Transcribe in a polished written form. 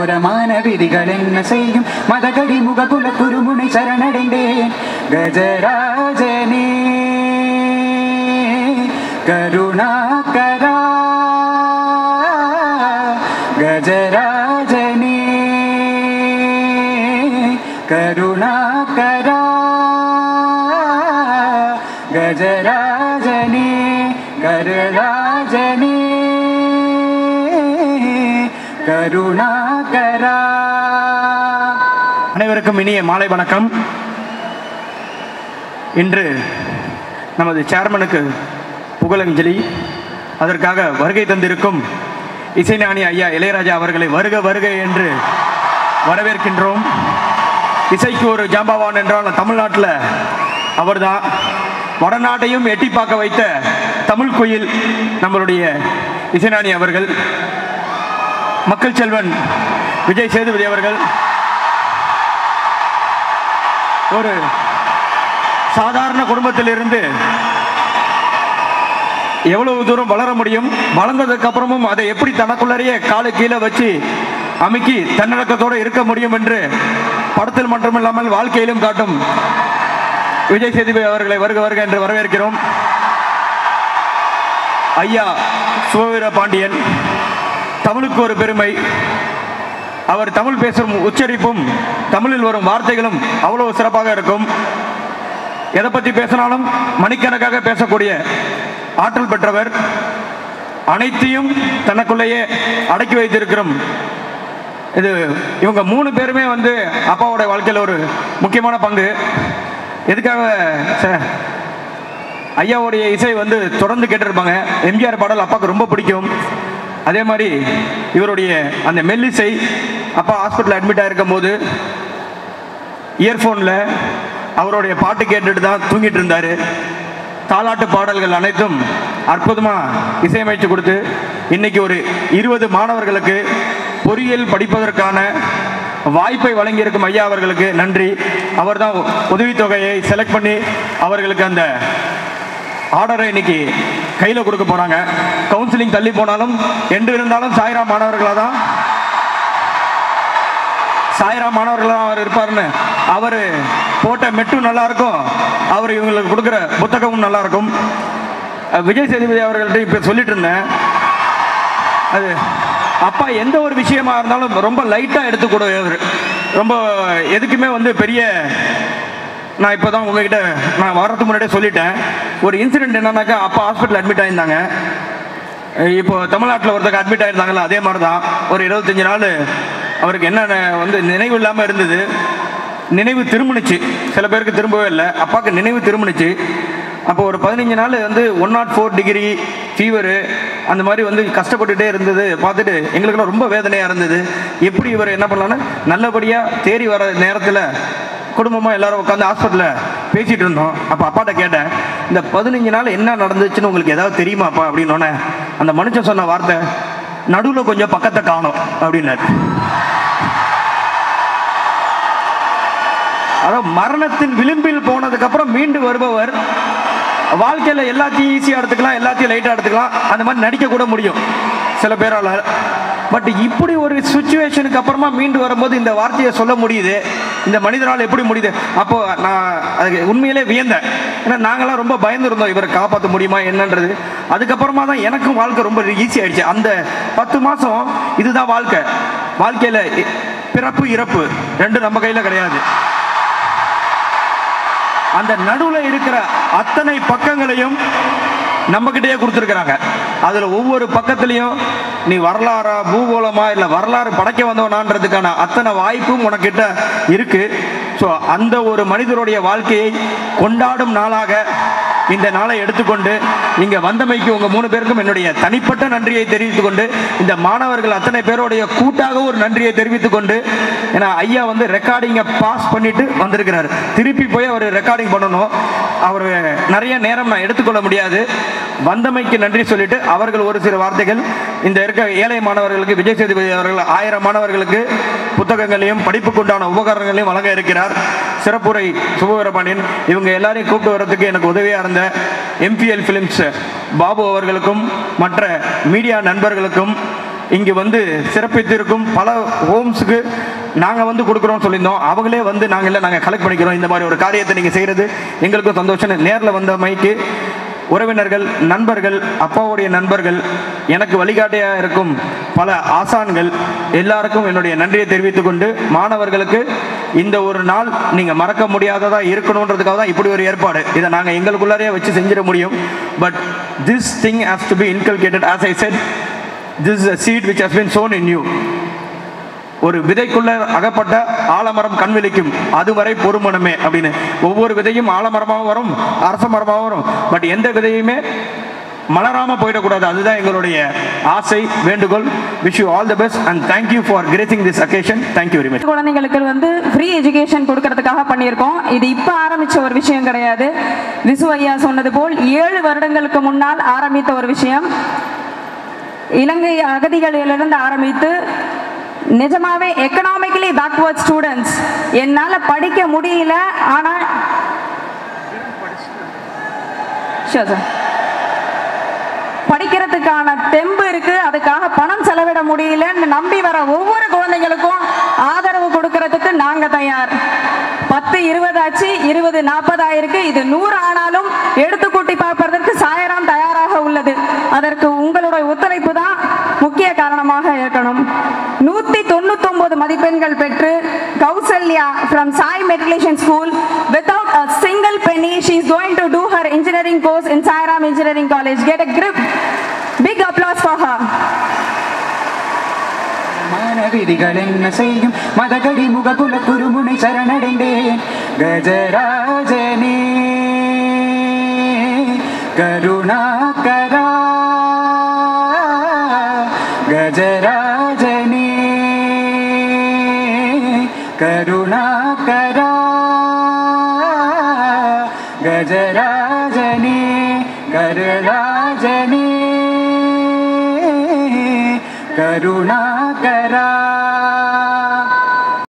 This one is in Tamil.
கோரமான விதிகள் என்ன செய்யும் மதகடி முககுல குருமுனை சரணடைந்தேன் கஜராஜனே கருணாகரா கஜராஜனே கருணாகரா கஜராஜனே கருராஜனே கருணாகரா. அனைவருக்கும் இனிய மாலை வணக்கம். இன்று நமது சேர்மனுக்கு புகழஞ்சலி. அதற்காக வருகை தந்திருக்கும் இசைஞானி ஐயா இளையராஜா அவர்களை வருக வருக என்று வரவேற்கின்றோம். இசைக்கு ஒரு ஜாம்பவான் என்றால் தமிழ்நாட்டில் அவர்தான். வடநாட்டையும் எட்டி பார்க்க வைத்த தமிழ் கோயில் நம்மளுடைய இசைஞானி அவர்கள். மக்கள் செல்வன் விஜய் சேதுபதி அவர்கள் ஒரு சாதாரண குடும்பத்திலிருந்து எவ்வளவு தூரம் வளர முடியும், வளர்ந்ததுக்கு அப்புறமும் அதை எப்படி தனக்குள்ளறையே காலு கீழே வச்சு அமுக்கி தன்னடக்கத்தோடு இருக்க முடியும் என்று படத்தில் மட்டுமில்லாமல் வாழ்க்கையிலும் காட்டும் விஜய் சேதுபதி அவர்களை வருக வருக என்று வரவேற்கிறோம். ஐயா சுபவீர பாண்டியன் தமிழுக்கு ஒரு பெருமை. அவர் தமிழ் பேசும் உச்சரிப்பும் தமிழில் வரும் வார்த்தைகளும் அவ்வளவு சிறப்பாக இருக்கும். எதை பற்றி பேசினாலும் மணிக்கணக்காக பேசக்கூடிய ஆற்றல் பெற்றவர். அனைத்தையும் தனக்குள்ளேயே அடக்கி வைத்திருக்கிறோம். இது இவங்க 3 பேருமே அப்பாவோட வாழ்க்கையில் ஒரு முக்கியமான பங்கு. எதுக்காக ஐயாவுடைய இசை தொடர்ந்து கேட்டிருப்பாங்க. எம்ஜிஆர் பாடல் அப்பாவுக்கு ரொம்ப பிடிக்கும். அதே மாதிரி இவருடைய அந்த மெல்லிசை, அப்பா ஹாஸ்பிட்டல் அட்மிட் ஆகிருக்கும் போது இயர்ஃபோனில் அவருடைய பாட்டு கேட்டுட்டு தான் தூங்கிட்டு இருந்தார். தாலாட்டு பாடல்கள் அனைத்தும் அற்புதமாக இசையமைச்சு கொடுத்து இன்னைக்கு ஒரு 20 மாணவர்களுக்கு பொறியியல் படிப்பதற்கான வாய்ப்பை வழங்கியிருக்கும் ஐயா அவர்களுக்கு நன்றி. அவர் தான் உதவித்தொகையை செலக்ட் பண்ணி அவர்களுக்கு அந்த ஆர்டரை இன்னைக்கு கையில் கொடுக்க போகிறாங்க. கவுன்சிலிங் தள்ளி போனாலும் என்று இருந்தாலும் சாய்ராம் மாணவர்களாக தான் அவர் இருப்பார்னு அவர் போட்ட மெட்டும் நல்லா இருக்கும், அவர் இவங்களுக்கு கொடுக்குற புத்தகமும் நல்லா இருக்கும். விஜய் சேதுபதி அவர்கள்ட்ட இப்போ சொல்லிட்டு இருந்தேன், அது அப்பா எந்த ஒரு விஷயமா இருந்தாலும் ரொம்ப லைட்டாக எடுத்துக்கூடாது. ரொம்ப எதுக்குமே பெரிய நான் இப்போ தான் உங்ககிட்ட நான் வர்றதுக்கு முன்னாடியே சொல்லிட்டேன். ஒரு இன்சிடென்ட் என்னன்னாக்கா, அப்பா ஹாஸ்பிட்டல் அட்மிட் ஆகியிருந்தாங்க. இப்போ தமிழ்நாட்டில் ஒருத்தருக்கு அட்மிட் ஆகியிருந்தாங்களா, அதே மாதிரி தான் ஒரு 25 நாள் அவருக்கு என்ன நினைவு இல்லாமல் இருந்தது. நினைவு திரும்பினுச்சு. சில பேருக்கு திரும்பவே இல்லை, அப்பாவுக்கு நினைவு திரும்பினுச்சு. அப்போ ஒரு 15 நாள் 104 டிகிரி ஃபீவரு அந்த மாதிரி கஷ்டப்பட்டுகிட்டே இருந்தது. பார்த்துட்டு எங்களுக்கெல்லாம் ரொம்ப வேதனையாக இருந்தது. எப்படி இவர் என்ன பண்ணலான்னு நல்லபடியாக தேறி வர நேரத்தில் குடும்பமாக எல்லாரும் உட்காந்து ஹாஸ்பிட்டலில் பேசிகிட்டு இருந்தோம். அப்போ அப்பாட்ட கேட்டேன், இந்த 15 நாள் என்ன நடந்துச்சுன்னு உங்களுக்கு ஏதாவது தெரியுமாப்பா அப்படின்னோடனே அந்த மனுஷன் சொன்ன வார்த்தை, நடுவில் கொஞ்சம் பக்கத்தை காணும் அப்படின்னாரு. அதாவது மரணத்தின் விளிம்பில் போனதுக்கு அப்புறம் மீண்டு வருபவர் வாழ்க்கையில் எல்லாத்தையும் ஈஸியாக எடுத்துக்கலாம், எல்லாத்தையும் லைட்டாக எடுத்துக்கலாம், அந்த மாதிரி நடிக்க கூட முடியும் சில பேரால். பட் இப்படி ஒரு சுச்சுவேஷனுக்கு அப்புறமா மீண்டு வரும்போது இந்த வார்த்தையை சொல்ல முடியுது, இந்த மனிதனால் எப்படி முடியுது? அப்போ நான் அதுக்கு உண்மையிலே வியந்தேன். ஏன்னா நாங்களாம் ரொம்ப பயந்துருந்தோம், இவரை காப்பாற்ற முடியுமா என்னன்றது. அதுக்கப்புறமா தான் எனக்கும் வாழ்க்கை ரொம்ப ஈஸி ஆயிடுச்சு. அந்த 10 மாதம் இதுதான் வாழ்க்கை. வாழ்க்கையில் பிறப்பு இறப்பு 2 நம்ம கையில் கிடையாது. அந்த நடுவில் இருக்கிற அத்தனை பக்கங்களையும் நம்மகிட்டயே கொடுத்துருக்குறாங்க. அதில் ஒவ்வொரு பக்கத்துலையும் நீ வரலாறா பூகோளமா இல்லை வரலாறு படைக்க வந்தவனான்றதுக்கான அத்தனை வாய்ப்பும் உனக்கிட்ட இருக்கு. ஸோ அந்த ஒரு மனிதருடைய வாழ்க்கையை கொண்டாடும் நாளாக இந்த நாளை எடுத்துக்கொண்டு இங்கே வந்தமைக்கு உங்கள் 3 பேருக்கும் என்னுடைய தனிப்பட்ட நன்றியை தெரிவித்துக் கொண்டு, இந்த மாணவர்கள் அத்தனை பேருடைய கூட்டாக ஒரு நன்றியை தெரிவித்துக் கொண்டு, ஏன்னா ஐயா ரெக்கார்டிங்கை பாஸ் பண்ணிட்டு வந்திருக்கிறார். திருப்பி போய் அவர் ரெக்கார்டிங் பண்ணணும். அவர் நிறைய நேரம் நான் எடுத்துக்கொள்ள முடியாது. வந்தமைக்கு நன்றி சொல்லிட்டு அவர்கள் ஒரு சில வார்த்தைகள் இந்த இருக்க ஏழை மாணவர்களுக்கு விஜய் சேதுபதி அவர்கள் 1000 மாணவர்களுக்கு புத்தகங்களையும் படிப்புக்குண்டான உபகரணங்களையும் வழங்க இருக்கிறார். சிறப்புரை சுபவீர பாண்டியன். இவங்க எல்லாரையும் கூப்பிட்டு வர்றதுக்கு எனக்கு உதவியாக இருந்த MPL ஃபிலிம்ஸ் பாபு அவர்களுக்கும் மற்ற மீடியா நண்பர்களுக்கும் இங்கே வந்து சிறப்பித்திருக்கும் பல ஹோம்ஸுக்கு நாங்கள் வந்து கொடுக்குறோம்னு சொல்லியிருந்தோம். அவங்களே வந்து நாங்கள் கலெக்ட் பண்ணிக்கிறோம். இந்த மாதிரி ஒரு காரியத்தை நீங்கள் செய்கிறது எங்களுக்கும் சந்தோஷம். நேரில் வந்த மைக்கு உறவினர்கள், நண்பர்கள், அப்பாவுடைய நண்பர்கள், எனக்கு வழிகாட்டியாக இருக்கும் பல ஆசான்கள் எல்லாருக்கும் என்னுடைய நன்றியை தெரிவித்துக் கொண்டு, மாணவர்களுக்கு இந்த ஒரு நாள் நீங்கள் மறக்க முடியாததாக இருக்கணுன்றதுக்காக தான் இப்படி ஒரு ஏற்பாடு. இதை நாங்கள் எங்களுக்குள்ளாரையே வச்சு செஞ்சிட முடியும். But this thing has to be inculcated. As I said, this is a seed which has been sown in you. ஒரு விதைக்குள்ள அகப்பட்ட ஆலமரம் கண் விழிக்கும், அதுவரை பொறுமனமே அப்படின்னு. ஒவ்வொரு விதையும் ஆலமரமாக வரும், அரச மரமாக வரும். பட் எந்த விதையுமே மலராம போயிடக்கூடாது. அதுதான் எங்களுடைய ஆசை, வேண்டுகோள். Wish you all the best and thank you for gracing this occasion. Thank you very much. குழந்தைகளுக்கு வந்து ஃப்ரீ எஜுகேஷன் கொடுக்கறதுக்காக பண்ணியிருக்கோம். இது இப்போ ஆரம்பிச்ச ஒரு விஷயம் கிடையாது. விசு ஐயா சொன்னது போல் 7 வருடங்களுக்கு முன்னால் ஆரம்பித்த ஒரு விஷயம். இலங்கை அகதிகளிலிருந்து ஆரம்பித்து நிஜமாவே எக்கனாமிக்கலி பேக்வர்ட் ஸ்டூடெண்ட்ஸ், என்னால் படிக்க முடியல, ஆனால் படிக்கிறதுக்கான தெம்பு இருக்கு, அதுக்காக பணம் செலவிட முடியலன்னு நம்பி வர ஒவ்வொரு குழந்தைகளுக்கும் ஆதரவு கொடுக்கறதுக்கு நாங்க தயார். 10 20 ஆச்சு, 20 40 ஆயிருக்கு. இது 100 ஆனாலும் எடுத்து கூட்டி பார்ப்பதற்கு சாயராம் தயாராக உள்ளது. அதற்கு உங்களுடைய ஒத்துழைப்பு தான் முக்கிய காரணமாக இருக்கணும். 199 மதிப்பெண்கள் பெற்று Kausalya from Sai Matriculation School, without a single penny, she is going to do her engineering course in Sairam Engineering College. Get a grip. Big applause for her. மானவிதிகள் என்ன செய்யும், மதகடி முககுல குருமுனை சரணடைந்தேன். கஜராஜனே கருணாகரா, கஜராஜனே கருணாகரா, கஜராஜனே கருராஜனே கருணாகரா.